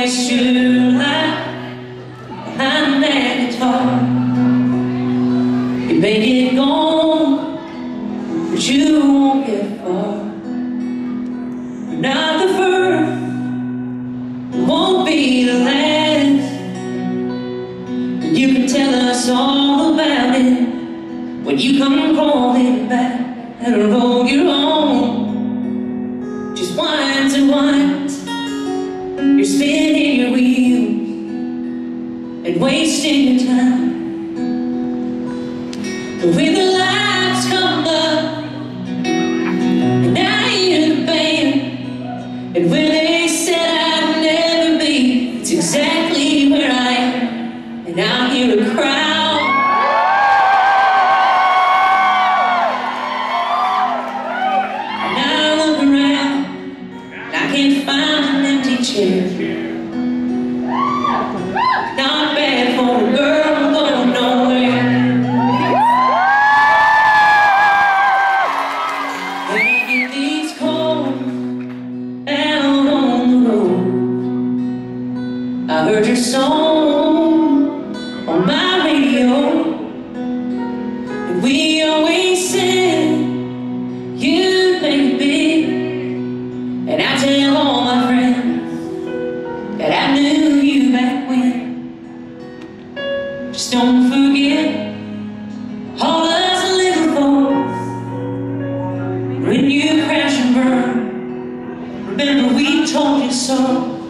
waste your life behind that guitar. You may get gone, but you won't get far. You're not the first, you won't be the last. And you can tell us all about it when you come crawling back and roll your own. Just winds and winds, you're spinning your wheels and wasting your time. But when the lights come up and I hear the band, and when they said I'd never be, it's exactly where I am. And I hear a crowd, and I look around and I can't find an empty chair. Not bad for a girl going nowhere. When I get these calls out on the road, I heard your song on my radio, and we always said you'd make it big. And I tell all my friends that I knew you back when. Just don't forget all us little folks. When you crash and burn, remember we told you so.